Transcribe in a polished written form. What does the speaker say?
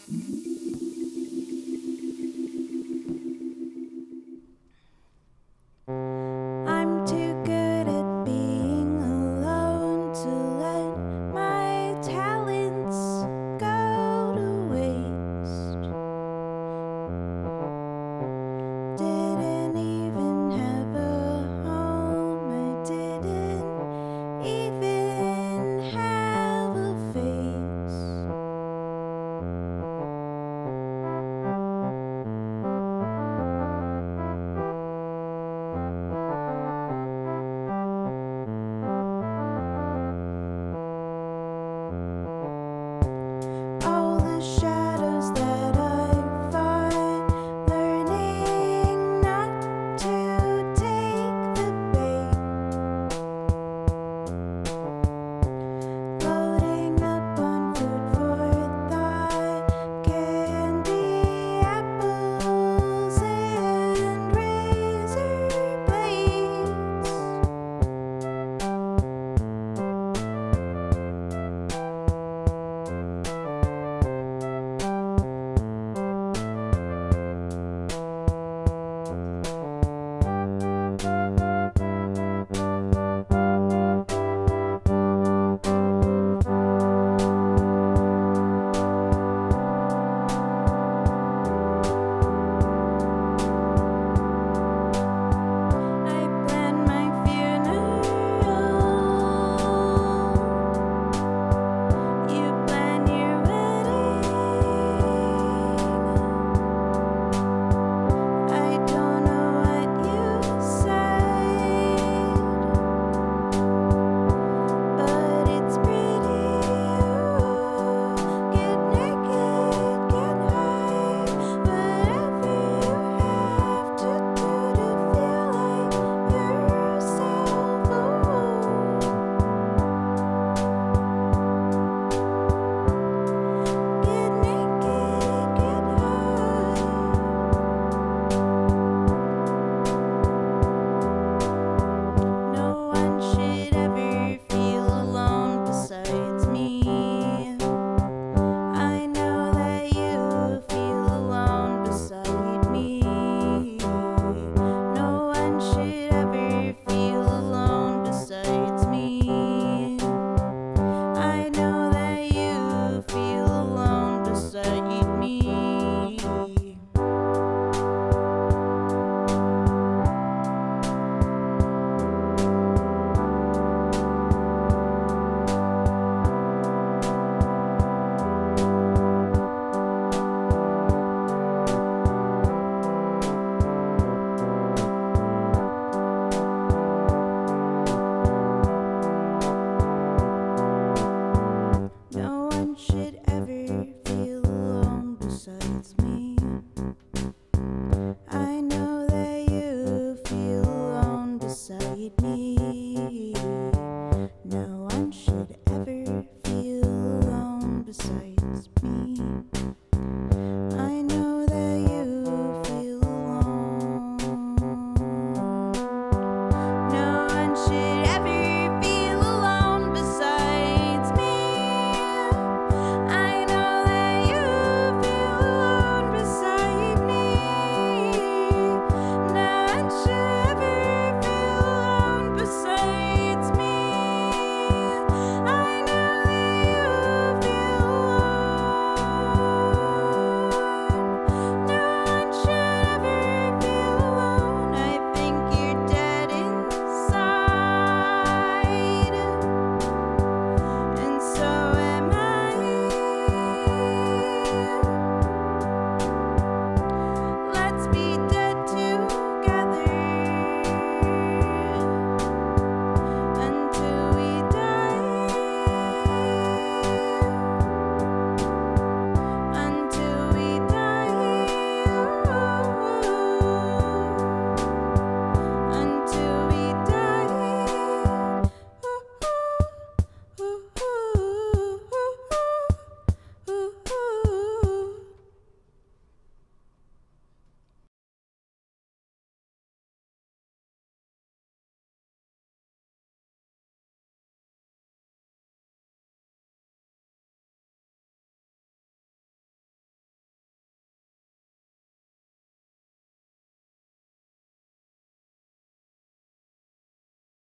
I'm too good at being alone to let my talents go to waste. Didn't even have a home, I didn't even have a face. All the shadows that I fight, learning not to take the bait, loading up on food for thought, candy, apples, and razor blades. I plan my funeral. You plan your wedding. I don't know what you said, but it's pretty. Get naked, get high, whatever you have to do to feel like yourself. Get naked, get high. No one should ever feel alone besides me. I know that you feel alone beside me. No one should ever feel alone besides me. I know that you feel alone beside me. No one should ever feel alone besides me. I know that you feel alone beside me. No one should ever feel alone besides me.